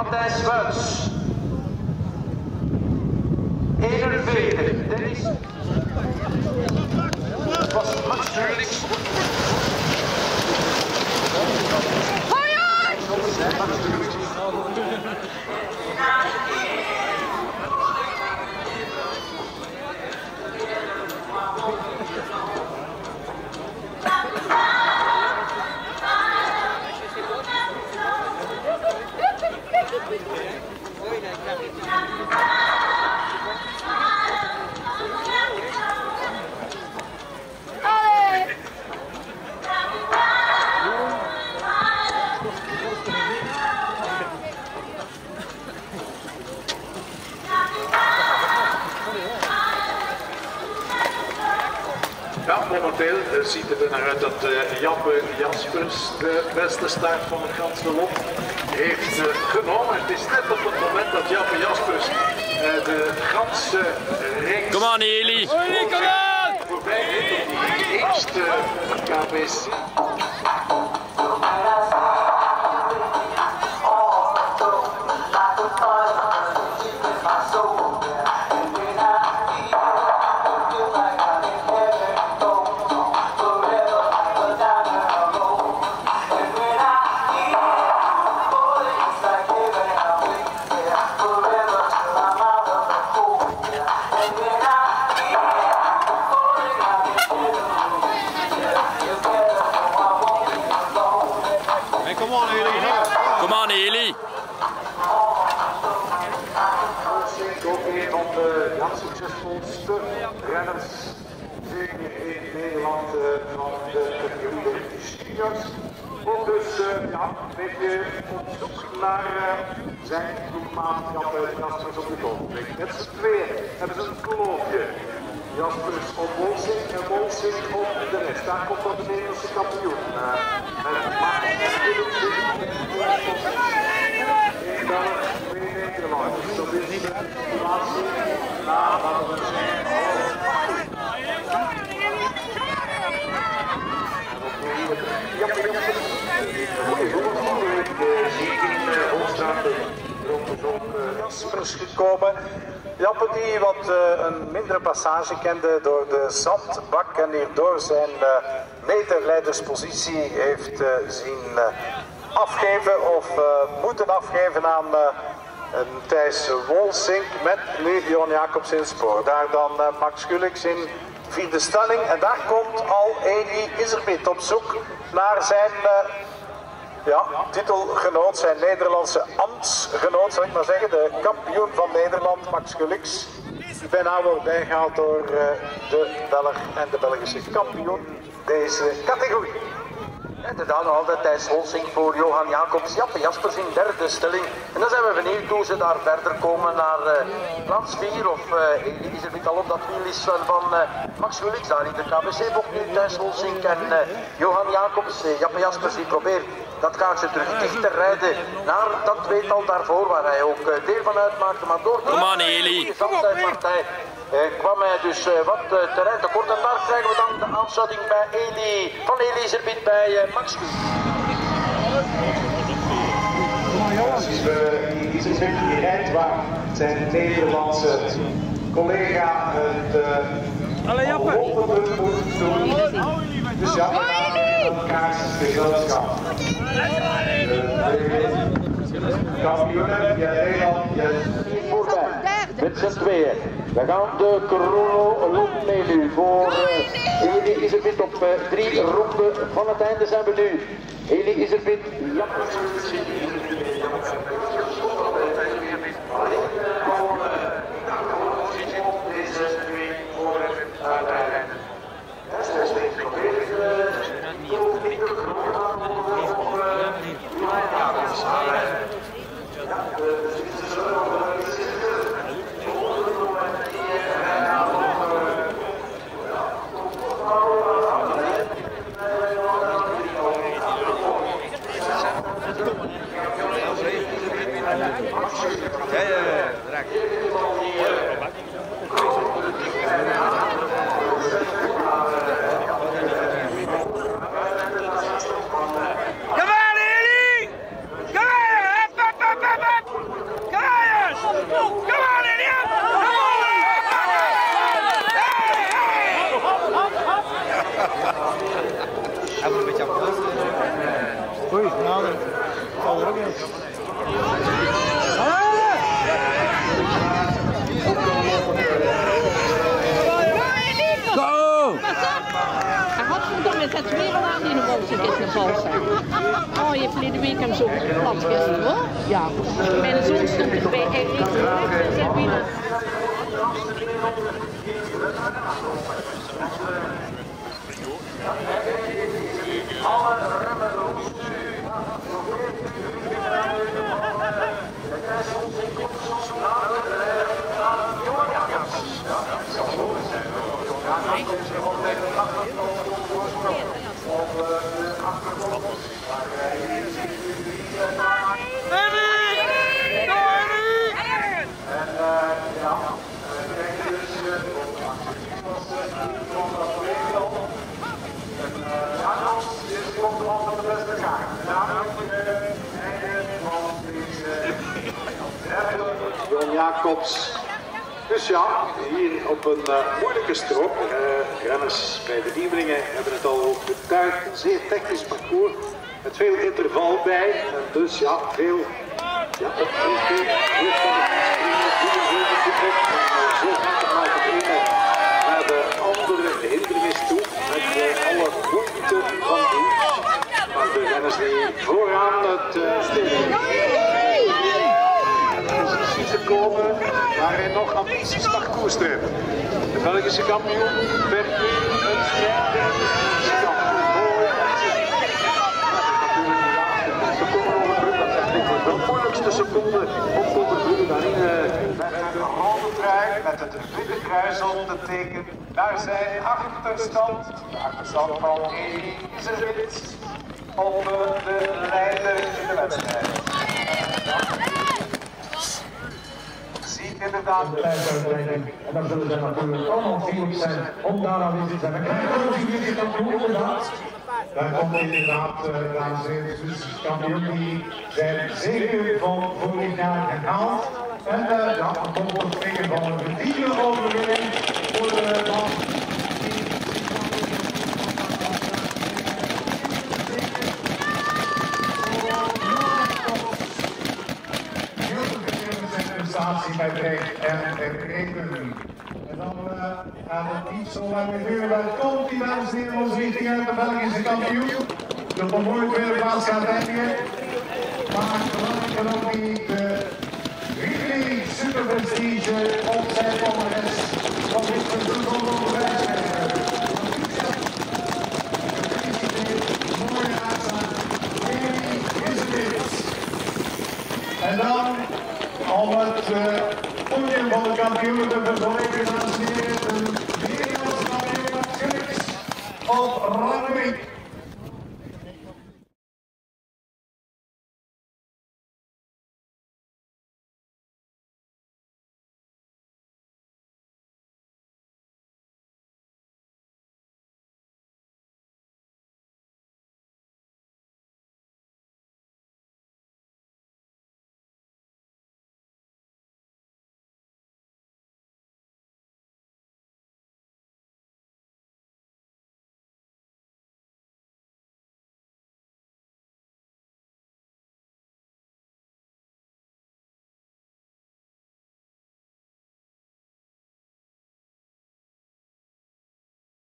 Thijs Vuits. 41, Dennis. Dat was Max Gulix. Hoi hoi! Ja, momenteel ziet het er naar uit dat Jappe Jaspers de beste start van het ganse lot heeft genomen. Het is net op het moment dat Jappe Jaspers de ganse ring... Kom aan Eli! Kom aan! Voorbij heeft op die eerste KBC. Kom aan Eli! Ook een van de succesvolste renners, zeker in Nederland, van de juniors. Ook dus ja, een beetje op zoek naar zijn ploegmaatschap Jaspers op de ogenblik. Met z'n tweeën hebben ze een kloofje. Jaspers op Wolsing en Wolsing op de rest. Daar komt dan de Nederlandse kampioen. Met Max Gulix. In België, twee Nederlanders. Dat is de laatste. Laten we Jaspers gekomen. Jappe die wat een mindere passage kende door de zandbak en hierdoor zijn meterleiderspositie heeft zien afgeven of moeten afgeven aan Thijs Wolsink met nu Johan Jacobs in spoor. Daar dan Max Gulix in vierde stelling en daar komt al Eli Iserbyt op zoek naar zijn titelgenoot, zijn Nederlandse ambtsgenoot, zal ik maar zeggen, de kampioen van Nederland, Max Gulix. Bijna wordt bijgehaald door de Belg en de Belgische kampioen deze categorie. Inderdaad, nog altijd Thijs Wolsink voor Johan Jacobs. Jappe Jaspers in derde stelling. En dan zijn we benieuwd hoe ze daar verder komen naar plaats 4. Of Eli Iserbyt al op dat wiel is van Max Gulix. Daar in de KBC-bocht nu Thijs Wolsink en Johan Jacobs. Jappe Jaspers die probeert dat kaartje terug dicht te rijden naar dat tweetal daarvoor waar hij ook deel van uitmaakte. Maar door Kom aan Eli! partij kwam hij dus wat terrein tekort. En daar krijgen we dan de aansluiting bij Eli, van Eli Iserbyt bij Max Gulix. Precies, Iserbyt die rijdt waar zijn Nederlandse collega het hopelijk moet doen. Dus ja, we gaan elkaars gezelschap. Kampioenen, Nederland, voorbij. Met z'n tweeën. We gaan de chronologie mee nu voor Eli Iserbyt op 3 ronden van het einde zijn we nu. Eli Iserbyt, Come on, Eli! Come on! Up, up, up, up, up! Oh, je hebt verleden week hem zo plat gisteren, hoor. Ja. Mijn zoon stond erbij, hij reed terug en zei binnen. Johan Jacobs. Dus ja, hier op een moeilijke strook. Renners bij de Diemelingen hebben het al betuigd. Een zeer technisch parcours met veel interval bij. En dus ja, veel opdrukking. Hier van het springen, zo gaat het maar beginnen naar de andere hindernis toe. Met alle moeite van doen. Maar de renners die vooraan het te komen waar hij nog ambities mag koesteren. De Belgische kampioen werd nu een strijd. De moeilijkste seconde om te overbruggen. Daarin werd een rode trui met het witte kruis op te teken naar zijn achterstand. De achterstand van Elie Iserwit op de leider in de wedstrijd. Inderdaad. En dan zullen ze natuurlijk allemaal vriendelijk zijn om daar aanwezig te zijn. Dan krijgen we ook een kampioen inderdaad. Daar komt inderdaad, dames en heren, dus kampioen die zijn zege van vorig jaar gehaald. En ja, dan komt het spreken van een verdiende overwinning voor de man. Bij Breek en Rekenen. En dan gaat het niet zo lang meer duren. Dan komt die dames en heren ons richting uit de Belgische kampioen. De vermoeid weer plaats gaat eindigen. Maar belangrijk ook niet de Ridley Super Prestige op zijn palmares van dit seizoen van de wedstrijd. Mooie uitzag. Is het dit? En dan om het podium van de kampioen te verzorgen, dames en heren, de Nederlandse kampioen op rang 3.